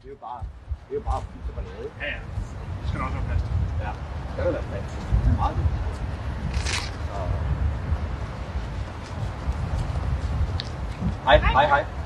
det er jo bare fint at ballade. Ja, ja. Det skal der også være plads til. Ja, det skal der være plads til. Det er meget vigtigt. Hej.